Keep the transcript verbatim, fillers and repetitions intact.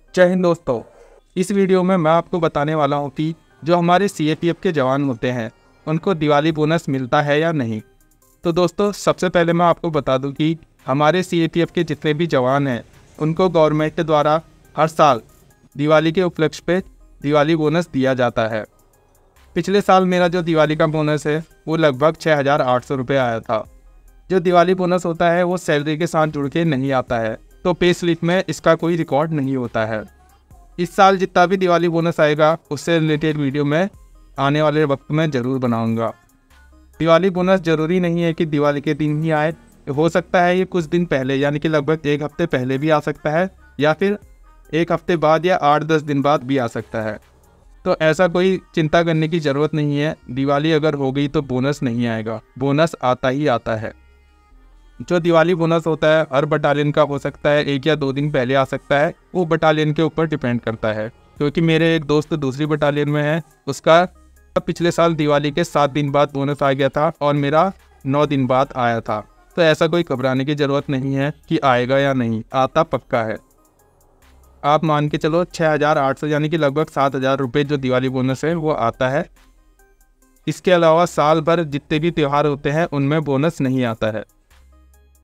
जय हिंद दोस्तों। इस वीडियो में मैं आपको बताने वाला हूँ कि जो हमारे सी ए पी एफ के जवान होते हैं उनको दिवाली बोनस मिलता है या नहीं। तो दोस्तों, सबसे पहले मैं आपको बता दूं कि हमारे सी ए पी एफ के जितने भी जवान हैं उनको गवर्नमेंट द्वारा हर साल दिवाली के उपलक्ष्य पे दिवाली बोनस दिया जाता है। पिछले साल मेरा जो दिवाली का बोनस है वो लगभग छः हज़ार आठ सौ रुपये आया था। जो दिवाली बोनस होता है वो सैलरी के साथ जुड़ के नहीं आता है, तो पे स्लिप में इसका कोई रिकॉर्ड नहीं होता है। इस साल जितना भी दिवाली बोनस आएगा उससे रिलेटेड वीडियो मैं आने वाले वक्त में ज़रूर बनाऊंगा। दिवाली बोनस ज़रूरी नहीं है कि दिवाली के दिन ही आए, हो सकता है ये कुछ दिन पहले यानी कि लगभग एक हफ्ते पहले भी आ सकता है, या फिर एक हफ्ते बाद या आठ दस दिन बाद भी आ सकता है। तो ऐसा कोई चिंता करने की ज़रूरत नहीं है। दिवाली अगर हो गई तो बोनस नहीं आएगा, बोनस आता ही आता है। जो दिवाली बोनस होता है हर बटालियन का हो सकता है, एक या दो दिन पहले आ सकता है, वो बटालियन के ऊपर डिपेंड करता है। क्योंकि मेरे एक दोस्त दूसरी बटालियन में है, उसका पिछले साल दिवाली के सात दिन बाद बोनस आ गया था और मेरा नौ दिन बाद आया था। तो ऐसा कोई घबराने की ज़रूरत नहीं है कि आएगा या नहीं, आता पक्का है। आप मान के चलो छः हज़ार आठ सौ यानी कि लगभग सात हज़ार रुपये जो दिवाली बोनस है वो आता है। इसके अलावा साल भर जितने भी त्यौहार होते हैं उनमें बोनस नहीं आता है।